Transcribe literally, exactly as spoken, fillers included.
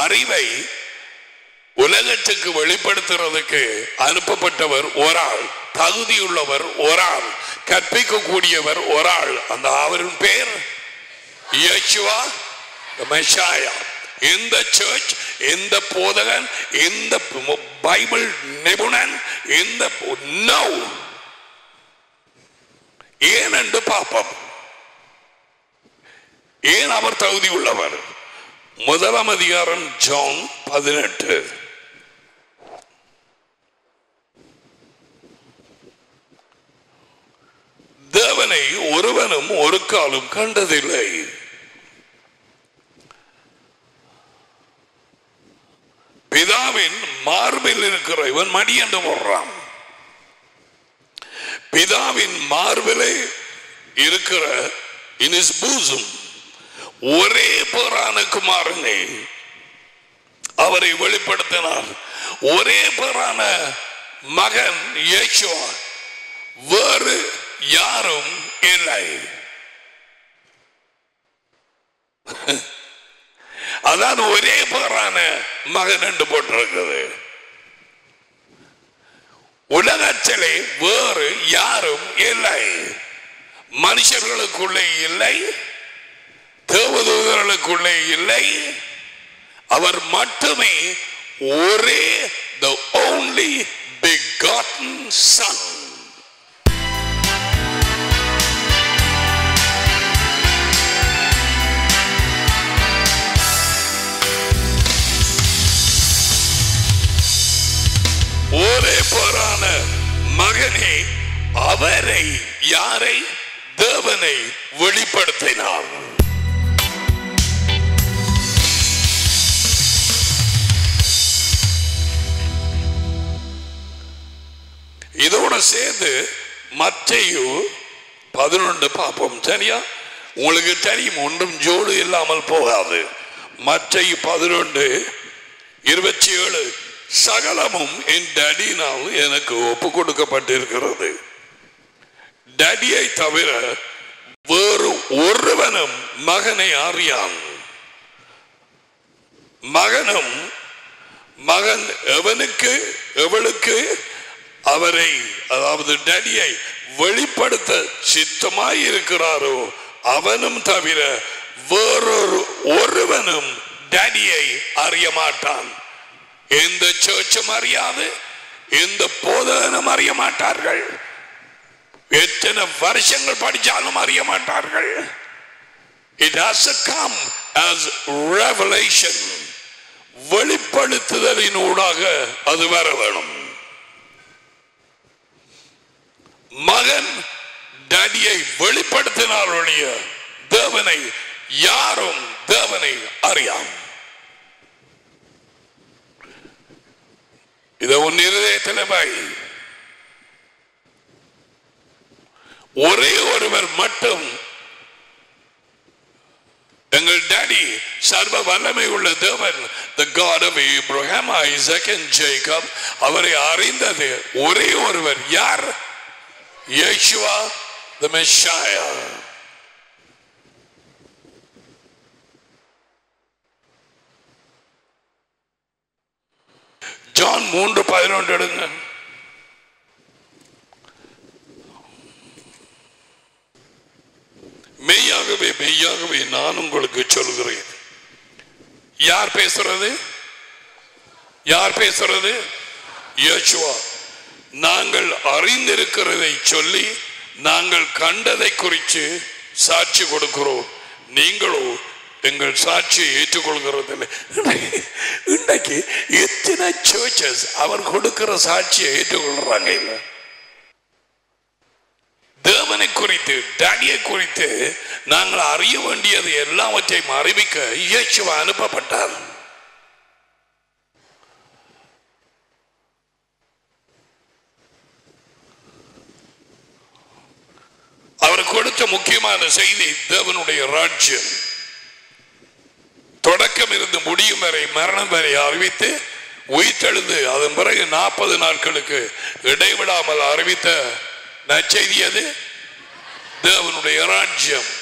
அறிவை உலகத்துக்கு வெளிப்படுத்துறதுக்கு அனுப்பப்பட்டவர் ஒரு ஆள், தகுதியுள்ளவர் ஒரு ஆள், கற்பிக்கக்கூடியவர் ஒரு ஆள். அந்த அவரின் பேர் இயேசுவா மெஷாயா. இந்த சர்ச், இந்த போதகன், இந்த பைபிள் நிபுணன், இந்த நோ ஏன் என்று பார்ப்போம். ஏன் அவர் தகுதி உள்ளவர்? முதலாம் அதிகாரம் ஜான் பதினெட்டு. தேவனை ஒருவனும் ஒரு காலம் கண்டதில்லை. பிதாவின் மார்பில் இருக்கிற இவன் மடி என்று போடுறான். பிதாவின் மார்பிலே இருக்கிற in his bosom ஒரே பேரான குமாரனை அவரை வெளிப்படுத்தினார். ஒரே பேரான மகன் இயேசுவா, வேறு யாரும் இல்லை. அதான் ஒரே பேரான மகன் என்று போட்டிருக்கிறது. உலகத்திலே வேறு யாரும் இல்லை. மனுஷர்களுக்குள்ளே இல்லை, தேவதூதர்களுக்குள்ளே இல்லை. அவர் மட்டுமே ஒரே, the only begotten son. ஒரே பேரான மகனே அவரை, யாரை? தேவனை வெளிப்படுத்தினார். இதோட சேர்ந்து மத்தேயு பதினொன்று பார்ப்போம். சரியா? உங்களுக்கு தெரியும், ஒன்றும் ஜோடு இல்லாமல் போகாது. மத்தேயு பதினொன்று இருபத்தி ஏழு. சகலமும் என் டடியினால் எனக்கு ஒப்பு கொடுக்கப்பட்டிருக்கிறது. டடியை தவிர வேறு ஒருவனும் மகனை அறியான். மகனும் மகன் எவனுக்கு எவளுக்கு அவரை, அதாவது டடியை வெளிப்படுத்த சித்தமாய் இருக்கிறாரோ அவனும் தவிர வேறொரு ஒருவனும் டடியை அறிய மாட்டான். எந்த சர்ச்சும் அறியாது, எந்த போதகனும் அறிய மாட்டார்கள். எத்தனை வருஷங்கள் படிச்சாலும் அறிய மாட்டார்கள். It has to come as revelation. வெளிப்படுத்துதலின் ஊடாக அது வர வேணும். மகன் டடியை வெளிப்படுத்தினாருடைய தேவனை யாரும் தேவனை அறியாம். இதை உன் இருதயத்தில் வை. ஒரே ஒருவர் மட்டும் எங்கள் டாடி சர்வ வல்லமை உள்ள தேவன், the God of Abraham, Isaac and Jacob, அவரை அறிந்தது ஒரே ஒருவர். யார்? இயேசுவா the Messiah. ஜான் மூன்று பதினொன்று எடுங்க. மெய்யாகவே மெய்யாகவே நான் உங்களுக்கு சொல்கிறேன். யார் பேசுறது? யார் பேசுறது? இயேசுவா. நாங்கள் அறிந்திருக்கிறதை சொல்லி நாங்கள் கண்டதை குறித்து சாட்சி கொடுக்கிறோம். நீங்களோ எங்கள் சாட்சியை ஏற்றுக்கொள்கிறது. இன்றைக்கு எத்தனை சர்ச்சஸ் அவர் கொடுக்கிற சாட்சியை ஏற்றுக்கொள்றாங்க இல்ல? தேவனை குறித்து, டாடியை குறித்து நாங்கள் அறிய வேண்டியது எல்லாவற்றையும் அறிவிக்க இயேசுவா அனுப்பப்பட்டார். அவர் கொடுத்த முக்கியமான செய்தி தேவனுடைய ராஜ்யம் தொடக்கம் இருந்து முடியும் வரை, மரணம் வரை அறிவித்து உயிர்த்தெழுந்து அதன் பிறகு நாற்பது நாட்களுக்கு இடைவிடாமல் அறிவித்த நற்செய்தி அது தேவனுடைய ராஜ்யம்.